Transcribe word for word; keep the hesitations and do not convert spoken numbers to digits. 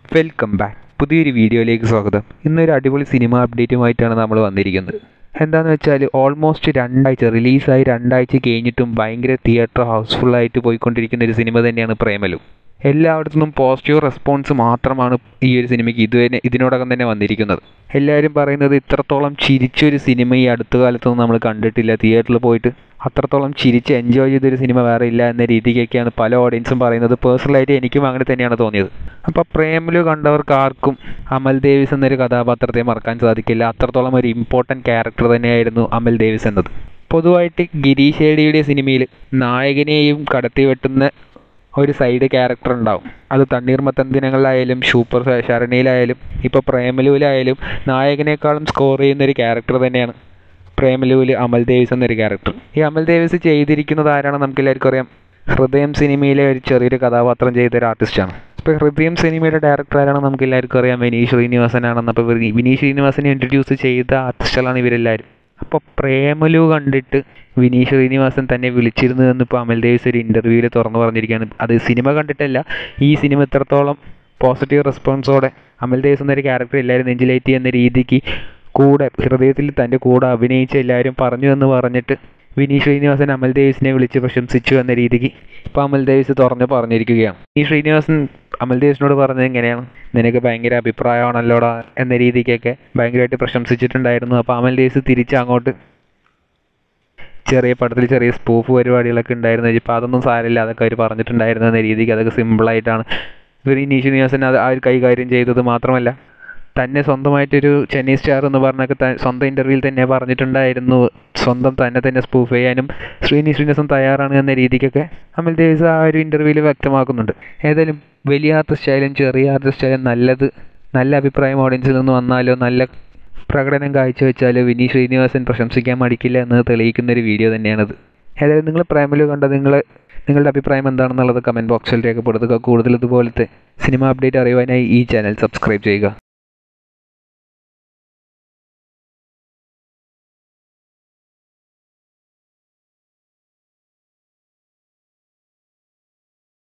Welcome back. പുതിയൊരു വീഡിയോയിലേക്ക് സ്വാഗതം. ഇന്നൊരു അടിപൊളി സിനിമ അപ്ഡേറ്റുമായിട്ടാണ് നമ്മൾ വന്നിരിക്കുന്നത്. എന്താണെന്ന് വെച്ചാൽ ഓൾമോസ്റ്റ് രണ്ടാഴ്ച റിലീസായി രണ്ടാഴ്ച കഴിഞ്ഞിട്ടും ഭയങ്കര തിയേറ്റർ ഹൗസ്ഫുള്ളായിട്ട് പോയിക്കൊണ്ടിരിക്കുന്ന ഒരു സിനിമ തന്നെയാണ് പ്രേമലു. എല്ലായിടത്തു നിന്നും പോസിറ്റീവ് റെസ്പോൺസ് മാത്രമാണ് ഈ ഒരു സിനിമയ്ക്ക് ഇതുവരെ ഇതിനോടകം തന്നെ വന്നിരിക്കുന്നത്. എല്ലാവരും പറയുന്നത് ഇത്രത്തോളം ചിരിച്ചൊരു സിനിമ ഈ അടുത്ത കാലത്തൊന്നും നമ്മൾ കണ്ടിട്ടില്ല. തിയേറ്ററിൽ പോയിട്ട് അത്രത്തോളം ചിരിച്ച് എൻജോയ് ചെയ്തൊരു സിനിമ വേറെ ഇല്ല എന്ന രീതിക്കൊക്കെയാണ് പല ഓഡിയൻസും പറയുന്നത്. പേഴ്സണലായിട്ട് എനിക്കും അങ്ങനെ തന്നെയാണ് തോന്നിയത്. അപ്പോൾ പ്രേമലു കണ്ടവർക്ക് ആർക്കും അമൽ ദേവിസ് എന്നൊരു കഥാപാത്രത്തെ മറക്കാൻ സാധിക്കില്ല. അത്രത്തോളം ഒരു ഇമ്പോർട്ടൻറ്റ് ക്യാരക്ടർ തന്നെയായിരുന്നു അമൽ ദേവിസ് എന്നത്. പൊതുവായിട്ട് ഗിരീഷ് ഏടിയുടെ സിനിമയിൽ നായകനെയും കടത്തി വെട്ടുന്ന ഒരു സൈഡ് ക്യാരക്ടർ ഉണ്ടാവും. അത് തണ്ണീർമത്തൻ ദിനങ്ങളിലായാലും സൂപ്പർ ശരണിയിലായാലും ഇപ്പോൾ പ്രേമലുവിലായാലും നായകനേക്കാളും സ്കോർ ചെയ്യുന്നൊരു ക്യാരക്ടർ തന്നെയാണ് പ്രേമലുവിൽ അമൽ ദേവിസ് എന്നൊരു ക്യാരക്ടർ. ഈ അമൽ ദേവിസ് ചെയ്തിരിക്കുന്നത് ആരാണെന്ന് നമുക്ക് എല്ലാവർക്കും അറിയാം. ഹൃദയം സിനിമയിലെ ഒരു ചെറിയൊരു കഥാപാത്രം ചെയ്ത ഒരു ആർട്ടിസ്റ്റാണ്. ഇപ്പോൾ ഹൃദയം സിനിമയുടെ ഡയറക്ടർ ആരാണെന്ന് നമുക്ക് എല്ലാവർക്കും അറിയാം. വിനീത് ശ്രീനിവാസനാണെന്ന്. അപ്പോൾ വിനീത് ശ്രീനിവാസനെ ഇൻട്രൊഡ്യൂസ് ചെയ്ത ആർട്ടിസ്റ്റുകളാണ് ഇവരെല്ലാവരും. അപ്പോൾ പ്രേമലു കണ്ടിട്ട് വിനീത് ശ്രീനിവാസൻ തന്നെ വിളിച്ചിരുന്നു എന്നിപ്പോൾ അമൽ ദേവിസ് ഒരു ഇൻ്റർവ്യൂവിൽ തുറന്നു പറഞ്ഞിരിക്കുകയാണ്. അത് സിനിമ കണ്ടിട്ടല്ല, ഈ സിനിമ ഇത്രത്തോളം പോസിറ്റീവ് റെസ്പോൺസോടെ അമൽ ദേവിസ് എന്നൊരു ക്യാരക്ടർ എല്ലാവരും നെഞ്ചിലേറ്റി എന്ന രീതിക്ക് കൂടെ ഹൃദയത്തിൽ തൻ്റെ കൂടെ അഭിനയിച്ച എല്ലാവരും പറഞ്ഞു എന്ന് പറഞ്ഞിട്ട് വിനീത് ശ്രീനിവാസൻ അമൽ ദേവിസിനെ വിളിച്ച് പ്രശംസിച്ചു എന്ന രീതിക്ക് ഇപ്പോൾ അമൽ ദേവിസ് തുറന്ന് പറഞ്ഞിരിക്കുകയാണ്. വിനീത് ശ്രീനിവാസൻ അമൽ ദേവിസിനോട് പറഞ്ഞത് എങ്ങനെയാണ്, നിനക്ക് ഭയങ്കര അഭിപ്രായമാണല്ലോടാ എന്ന രീതിക്കൊക്കെ ഭയങ്കരമായിട്ട് പ്രശംസിച്ചിട്ടുണ്ടായിരുന്നു. അപ്പോൾ അമൽ ദേവിസ് തിരിച്ച് അങ്ങോട്ട് ചെറിയ പടത്തിൽ ചെറിയ സ്പൂഫ് പരിപാടികളൊക്കെ ഉണ്ടായിരുന്നു. ഇപ്പോൾ അതൊന്നും സാരമില്ല, അതൊക്കെ അവർ പറഞ്ഞിട്ടുണ്ടായിരുന്നു എന്ന രീതിക്ക് അതൊക്കെ സിമ്പിളായിട്ടാണ് വിനീത് ശ്രീനിവാസൻ അത് ആ ഒരു കൈകാര്യം ചെയ്തത്. മാത്രമല്ല തന്നെ സ്വന്തമായിട്ടൊരു ചെന്നൈ സ്റ്റാർ എന്ന് പറഞ്ഞൊക്കെ സ്വന്തം ഇൻ്റർവ്യൂവിൽ തന്നെ പറഞ്ഞിട്ടുണ്ടായിരുന്നു സ്വന്തം തന്നെ തന്നെ സ്പൂഫ് ചെയ്യാനും വിനീത് ശ്രീനിവാസൻ തയ്യാറാണ് എന്ന രീതിക്കൊക്കെ അമൽ ദേവിസ് ആ ഒരു ഇൻ്റർവ്യൂവിൽ വ്യക്തമാക്കുന്നുണ്ട്. ഏതായാലും വലിയ ആർട്ടിസ്റ്റായാലും ചെറിയ ആർട്ടിസ്റ്റായാലും നല്ലത് നല്ല അഭിപ്രായം ഓഡിയൻസിൽ നിന്ന് വന്നാലോ നല്ല പ്രകടനം കാഴ്ചവെച്ചാൽ വിനീത് ശ്രീനിവാസൻ പ്രശംസിക്കാൻ മടിക്കില്ല എന്നത് തെളിയിക്കുന്നൊരു വീഡിയോ തന്നെയാണത്. ഏതായാലും നിങ്ങൾ പ്രേമലു കണ്ടത് നിങ്ങൾ നിങ്ങളുടെ അഭിപ്രായം എന്താണെന്നുള്ളത് കമൻറ്റ് ബോക്സിൽ രേഖപ്പെടുത്തുക. കൂടുതൽ ഇതുപോലത്തെ സിനിമ അപ്ഡേറ്റ് അറിയുവാനായി ഈ ചാനൽ സബ്സ്ക്രൈബ് ചെയ്യുക.